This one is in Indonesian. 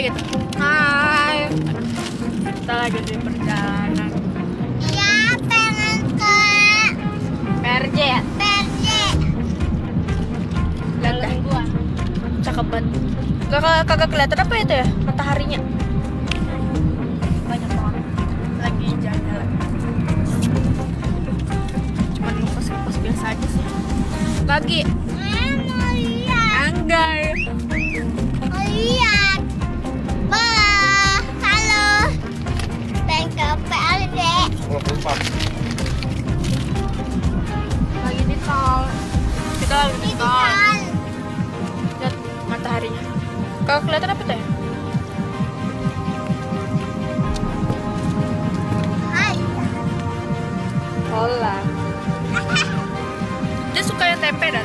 gitu. Hai. Kita lagi di perjalanan. Iya, pengen ke PRJ ya? PRJ. Lihat dah. Cakep banget. Kagak kelihatan apa itu ya? Mataharinya. Banyak banget. Lagi jalan-jalan. Cuman ngepas biasa aja sih. Lagi. Mau lihat. Anggai. Mau lihat. Halo. Pengen ke PRJ. Lagi di tol. Kita lagi di Ini tol. kan. Lihat mataharinya. Kagak kelihatan apa tuh ya? Hai. Hola. Dia suka yang tempe dah.